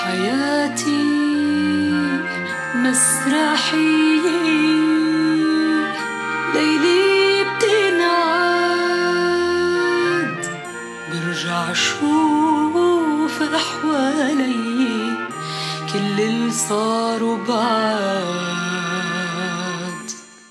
حياتي مسرحية، ليلي بتنعاد، برجع شوف حوالي كل اللي صاروا بعاد.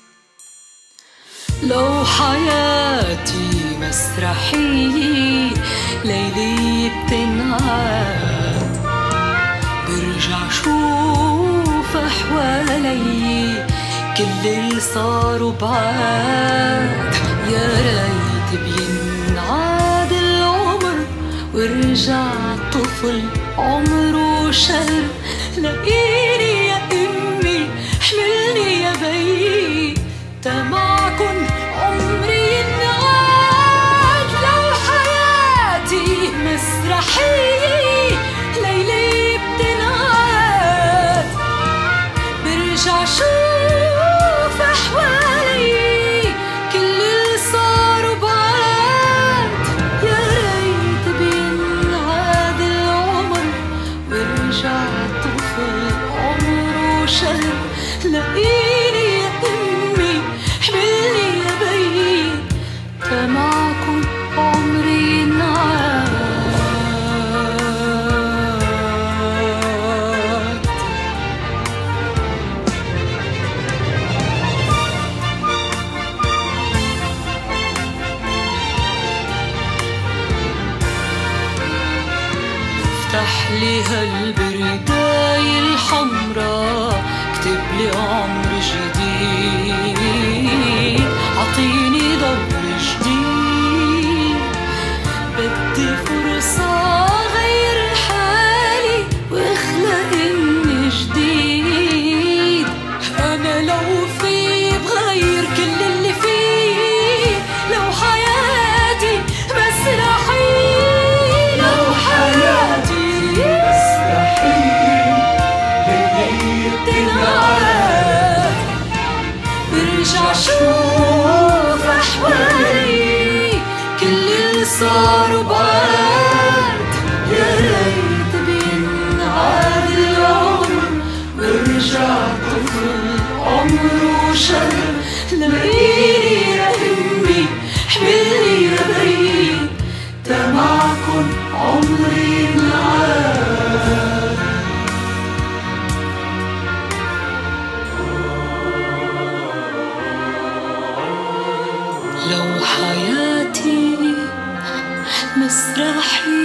لو حياتي مسرحية ليلي بتنعاد، برجع شوف حوالي كل اللي صاروا بعاد. يا ريت بينعاد العمر ورجع طفل عمره شهر. لاقيني يا امي، حملني يا بيي، تمعكن عمري ينعاد. لو حياتي مسرحية ليلي بتنعاد، برجع شوف حوالي كل اللي صاروا بعاد. يا ريت بينعاد العمر ورجع طفل عمره شهر. لاقيني يا امي، حملني يا بيي، تمعكن عمري ينعاد. افتح لي هالبرداية الحمرا، اكتب لي عمر جديد، عطيني دور جديد. بدي فرصة غير حالي واخلق اني جديد. انا لو في بغير كل اللي فيه، لو حياتي مسرحية، لو حياتي مسرحية ليلي بتنعاد، برجع شوف حوالي كل اللي صاروا بعاد. يا ريت بينعاد العمر ورجع طفل عمره شهر. لاقيني يا امي، حملني يا بيي، تمعكن عمري ينعاد. لو حياتي مسرحية